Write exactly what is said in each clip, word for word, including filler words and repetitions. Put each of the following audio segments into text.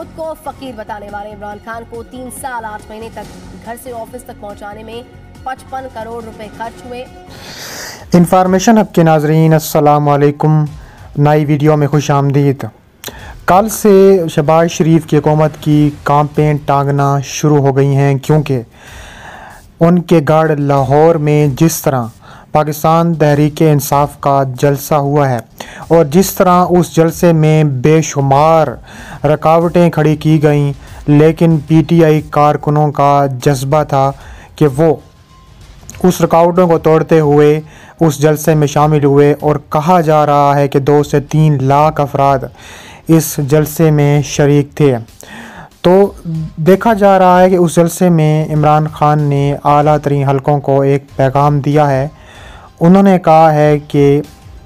खुद को फकीर बताने वाले इमरान खान को तीन साल आठ महीने तक घर से ऑफिस तक पहुंचाने में पचपन करोड़ रुपए खर्च हुए। इंफॉर्मेशन हब के नाजरीन, अस्सलाम वालेकुम। नई वीडियो में खुश आमदीद। कल से शहबाज शरीफ की हुकूमत की कांपें टांगना शुरू हो गई हैं, क्योंकि उनके गढ़ लाहौर में जिस तरह पाकिस्तान तहरीक इंसाफ का जलसा हुआ है और जिस तरह उस जलसे में बेशुमार रुकावटें खड़ी की गईं, लेकिन पीटीआई कारकुनों का जज्बा था कि वो उस रुकावटों को तोड़ते हुए उस जलसे में शामिल हुए। और कहा जा रहा है कि दो से तीन लाख अफराद इस जलसे में शरीक थे। तो देखा जा रहा है कि उस जलसे में इमरान खान ने आला तरीन हलकों को एक पैगाम दिया है। उन्होंने कहा है कि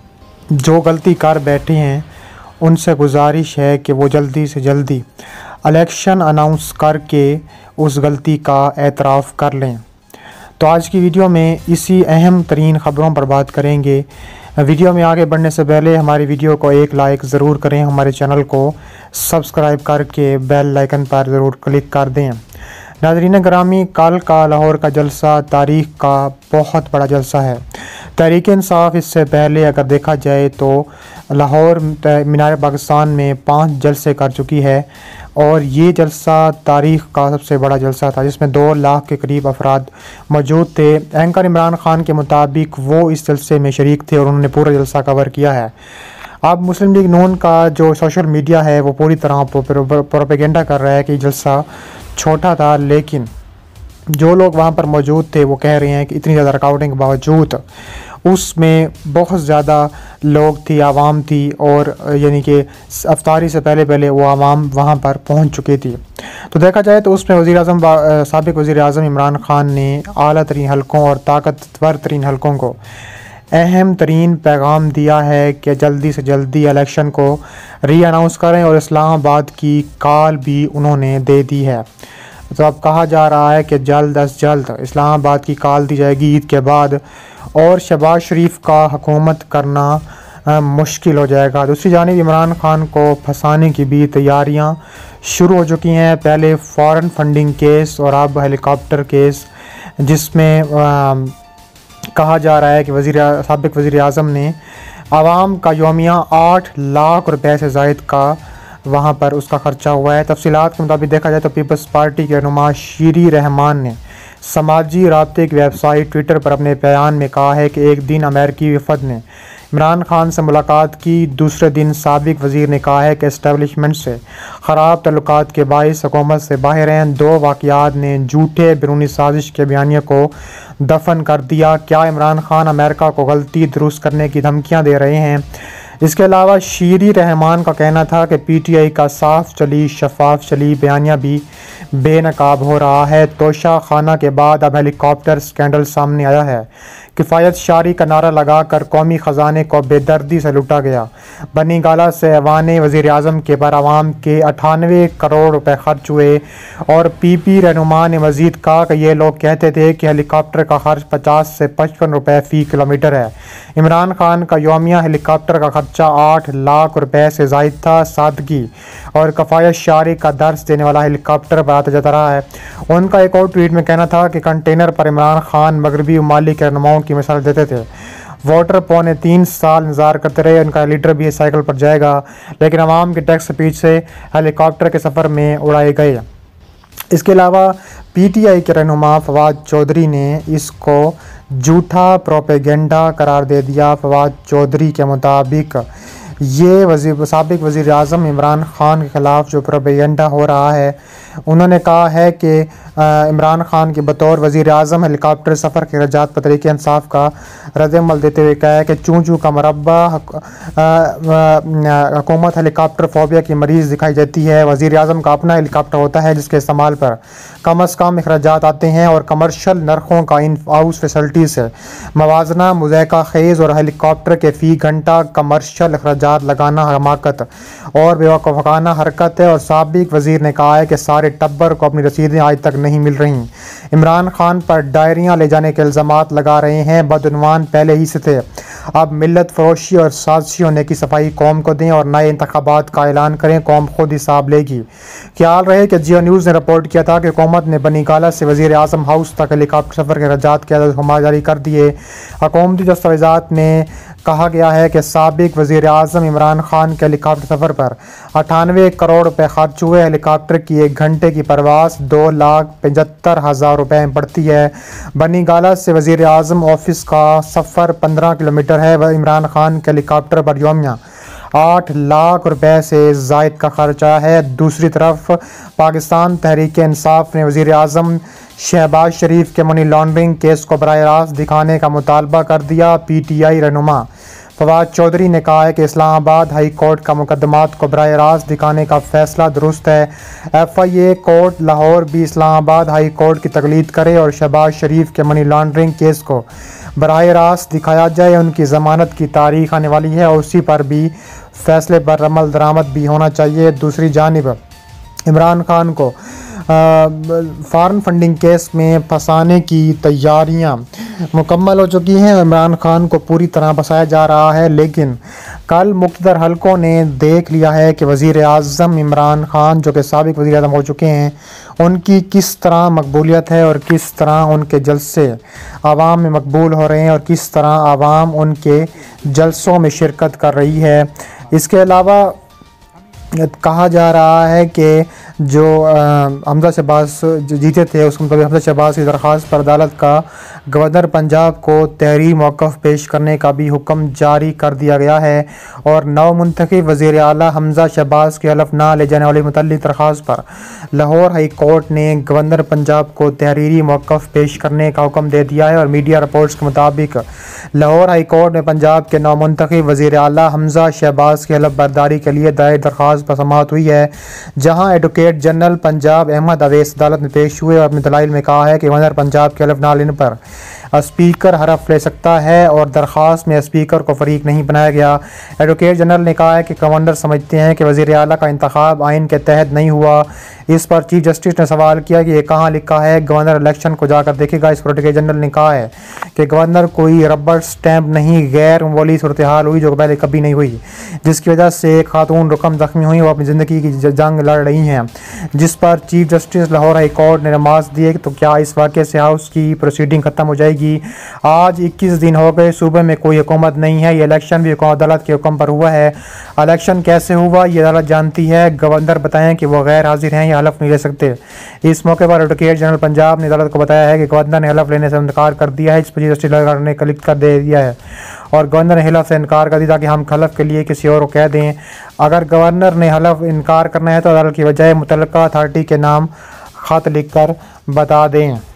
जो गलती कर बैठे हैं उनसे गुजारिश है कि वो जल्दी से जल्दी इलेक्शन अनाउंस करके उस गलती का एतराफ़ कर लें। तो आज की वीडियो में इसी अहम तरीन ख़बरों पर बात करेंगे। वीडियो में आगे बढ़ने से पहले हमारी वीडियो को एक लाइक ज़रूर करें, हमारे चैनल को सब्सक्राइब करके बेल आइकन पर ज़रूर क्लिक कर दें। नाज़रीन ग्रामी, कल का लाहौर का जलसा तारीख़ का बहुत बड़ा जलसा है। तहरीक इंसाफ इससे पहले अगर देखा जाए तो लाहौर मीनार पाकिस्तान में पाँच जलसे कर चुकी है और ये जलसा तारीख़ का सबसे बड़ा जलसा था, जिसमें दो लाख के करीब अफराद मौजूद थे। एंकर इमरान खान के मुताबिक वो इस जलसे में शरीक थे और उन्होंने पूरा जलसा कवर किया है। अब मुस्लिम लीग नून का जो सोशल मीडिया है वो पूरी तरह प्रोपेगेंडा कर रहा है कि जलसा छोटा था, लेकिन जो लोग वहाँ पर मौजूद थे वो कह रहे हैं कि इतनी ज़्यादा रुकावटों के बावजूद उसमें बहुत ज़्यादा लोग थी, आवाम थी, और यानी कि अफ्तारी से पहले पहले वो आवाम वहाँ पर पहुँच चुकी थी। तो देखा जाए तो उसमें वज़ीर आज़म साबिक़ वज़ीर आज़म इमरान खान ने आला तरीन हलकों और ताकतवर तरीन हलकों को अहम तरीन पैगाम दिया है कि जल्दी से जल्दी इलेक्शन को री अनाउंस करें, और इस्लामाबाद की कॉल भी उन्होंने दे दी है। तो अब कहा जा रहा है कि जल्द अज जल्द इस्लामाबाद की कॉल दी जाएगी ईद के बाद, और शहबाज शरीफ का हुकूमत करना आ, मुश्किल हो जाएगा। दूसरी जानिब इमरान खान को फंसाने की भी तैयारियां शुरू हो चुकी हैं। पहले फॉरेन फंडिंग केस और अब हेलीकॉप्टर केस, जिसमें आ, कहा जा रहा है कि वज़ीर साबिक़ वज़ीर आज़म ने आवाम का योमिया आठ लाख रुपए से ज़ायद का वहाँ पर उसका ख़र्चा हुआ है। तफसीलात के मुताबिक देखा जाए तो पीपल्स पार्टी के रहनुमा शीरी रहमान ने समाजी राब्ते की वेबसाइट ट्विटर पर अपने बयान में कहा है कि एक दिन अमेरिकी वफ़द ने इमरान खान से मुलाकात की। दूसरे दिन साबिक़ वज़ीर ने कहा है कि इस्टेब्लिशमेंट से ख़राब तल्लुकात के बाइस हुकूमत से बाहर हैं। दो वाक़यात ने झूठे बैरूनी साजिश के बयानिए को दफन कर दिया। क्या इमरान खान अमेरिका को गलती दुरुस्त करने की धमकियाँ दे रहे हैं? इसके अलावा शीरी रहमान का कहना था कि पीटीआई का साफ चली शफाफ चली बयानिया भी बेनकाब हो रहा है। तोशा खाना के बाद अब हेलीकॉप्टर स्कैंडल सामने आया है। किफ़ायत शारी का नारा लगाकर कौमी ख़जाने को बेदर्दी से लूटा गया। बनी गाला से ऐवान वज़ीर आज़म के पर आवाम के अठानवे करोड़ रुपए खर्च हुए। और पी पी रहनुमा ने मज़ीद कहा कि ये लोग कहते थे कि हेलीकॉप्टर का खर्च पचास से पचपन रुपये फ़ी किलोमीटर है। इमरान खान का योमिया हेलीकॉप्टर का खर्चा आठ लाख रुपए से ज़ायद था। सादगी और किफ़ायत शारी का दर्स देने वाला हेलीकॉप्टर बताया जाता रहा है। उनका एक और ट्वीट में कहना था कि कंटेनर पर इमरान खान मगरबी ममालिक के रहनुमाओं की मिसाल देते थे। वोटर पौने तीन साल इंतजार करते रहे। उनका लीडर भी साइकिल पर जाएगा, लेकिन अवाम के टैक्स स्पीच से हेलीकॉप्टर के सफ़र में उड़ाए गए। इसके अलावा पीटीआई के रहनुमा फवाद चौधरी ने इसको झूठा प्रोपेगेंडा करार दे दिया। फवाद चौधरी के मुताबिक ये वज़ीर साबिक़ वज़ीर आज़म इमरान खान के ख़िलाफ़ जो प्रोपेगेंडा हो रहा है, उन्होंने कहा है कि इमरान खान के बतौर वज़ीर आज़म हेलीकॉप्टर सफ़र के अखराजात पर तरीक़े इंसाफ का रद्द-ए-अमल देते हुए कहा है कि चूँ चूँ का मरबा हुकूमत हेलीकॉप्टर फोबिया की मरीज़ दिखाई देती है। वज़ीर आज़म का अपना हेलीकॉप्टर होता है जिसके इस्तेमाल पर कम अज़ कम अखराजात आते हैं, और कमर्शल नरखों का इन हाउस फैसिलिटी से मवाजना मुज़ायका खेज़ और हेलीकॉप्टर के फ़ी घंटा कमर्शल अखराजात लगाना हमाकत और बेवकूफ़ाना हरकत है। और साबिक़ वज़ीर ने कहा है कि सारे टब्बर को अपनी रसीदें आज तक नहीं मिल रही। इमरान खान पर डायरियाँ ले जाने के इल्ज़ामात लगा रहे हैं, बदउनवान पहले ही से थे। अब मिलत फरोशी और साजिशी होने की सफाई कौम को दें और नए इंतखाबात का ऐलान करें, कौम खुद हिसाब लेगी। ख्याल रहे कि जियो न्यूज़ ने रिपोर्ट किया था कि हुकूमत ने बनी गाला से वज़ीर आज़म हाउस तक हेलीकॉप्टर सफ़र के रजात के अहद जारी कर दिए। हुकूमती दस्तावेज़ात में कहा गया है कि साबिक वज़ीर आज़म इमरान खान के हेलीकॉप्टर सफ़र पर अठानवे करोड़ रुपए खर्च हुए। हेलीकॉप्टर की एक घंटे की परवास दो लाख पचहत्तर हज़ार रुपये में पड़ती है। बनी गाला से वज़ीर आज़म ऑफिस का सफ़र पंद्रह किलोमीटर है। वह इमरान खान के हेलीकॉप्टर पर योमिया आठ लाख रुपए से ज़ायद का खर्च आया है। दूसरी तरफ पाकिस्तान तहरीक इंसाफ ने वज़ीर आज़म शहबाज शरीफ के मनी लॉन्ड्रिंग केस को बराह रास्त दिखाने का मुतालबा कर दिया। पी टी आई रहनुमा फवाद चौधरी ने कहा है कि इस्लामाबाद हाई कोर्ट का मुकदमात को बराह रास्त दिखाने का फैसला दुरुस्त है। F I A court Lahore भी इस्लामाबाद हाई कोर्ट की तकलीद करे और शहबाज शरीफ के मनी लॉन्ड्रिंग केस को बराह रास्त दिखाया जाए। उनकी ज़मानत की तारीख आने वाली है और उसी पर भी फैसले पर अमल दरामद भी होना चाहिए। दूसरी जानिब इमरान खान को फॉरेन फंडिंग केस में फंसाने की तैयारियां मुकम्मल हो चुकी हैं। इमरान खान को पूरी तरह फंसाया जा रहा है, लेकिन कल मुख्तदर हलकों ने देख लिया है कि वज़ीर आज़म इमरान खान जो कि साबिक वज़ीर आज़म हो चुके हैं, उनकी किस तरह मकबूलियत है और किस तरह उनके जलसे आवाम में मकबूल हो रहे हैं और किस तरह आवाम उनके जलसों में शिरकत कर रही है। इसके अलावा कहा जा रहा है कि जो हमजा शहबाज जो जीते थे उसके मुताबिक हमजा शहबाज की दरख्वास्त पर अदालत का गवर्नर पंजाब को तहरीर मौक़िफ़ पेश करने का भी हुक्म जारी कर दिया गया है और नव मुंतखब वज़ीर आला हमजा शहबाज के हलफ ना ले जाने वाली मुतल्लिक़ दरख्वास्त पर लाहौर हाई कोर्ट ने गवर्नर पंजाब को तहरीरी मौक़िफ़ पेश करने का हुक्म दे दिया है। और मीडिया रिपोर्ट्स के मुताबिक लाहौर हाई कोर्ट में पंजाब के नव मुंतखब वज़ीर आला हमजा शहबाज की हलफ बर्दारी के लिए दायर दरख्वास्त पर समाअत हुई है, जहाँ एडवोकेट जनरल पंजाब अहमद अवैस अदालत में पेश हुए और अपने दलाइल में कहा है कि गवर्नर पंजाब के हलफ ना लेने पर स्पीकर हरफ ले सकता है और दरख्वास्त में स्पीकर को फरीक नहीं बनाया गया। एडवोकेट जनरल ने कहा है कि गवर्नर समझते हैं कि वज़ीर आला का इंतखाब आइन के तहत नहीं हुआ। इस पर चीफ जस्टिस ने सवाल किया कि ये कहाँ लिखा है, गवर्नर इलेक्शन को जाकर देखेगा। इस पर एडवोकेट जनरल ने कहा है कि गवर्नर कोई रबर स्टैंप नहीं, गैर मामूली सूरत हाल हुई जो पहले कभी नहीं हुई, जिसकी वजह से खातून रुकम जख्मी हुई और अपनी ज़िंदगी की जंग लड़ रही हैं, जिस पर chief justice Lahore High Court ने नमाज दिए। तो क्या इस वाक़े से हाउस की प्रोसीडिंग ख़त्म हो जाएगी? आज इक्कीस दिन हो गए, सूबे में कोई हुकूमत नहीं है। ये इलेक्शन भी अदालत के हुक्म पर हुआ है। इलेक्शन कैसे हुआ ये अदालत जानती है। गवर्नर बताएं कि वो गैर हाजिर हैं या हलफ नहीं ले सकते। इस मौके पर एडवोकेट जनरल पंजाब ने अदालत को बताया है कि गवर्नर ने हलफ लेने से इनकार कर दिया है। इस पर जस्टिस ने क्लिक कर दे दिया है और गवर्नर ने हलफ से इनकार कर दिया ताकि हम हलफ के लिए किसी और को कह दें। अगर गवर्नर ने हलफ इनकार करना है तो अदालत की बजाय मुतल्लिका अथॉरिटी के नाम खत लिख कर बता दें।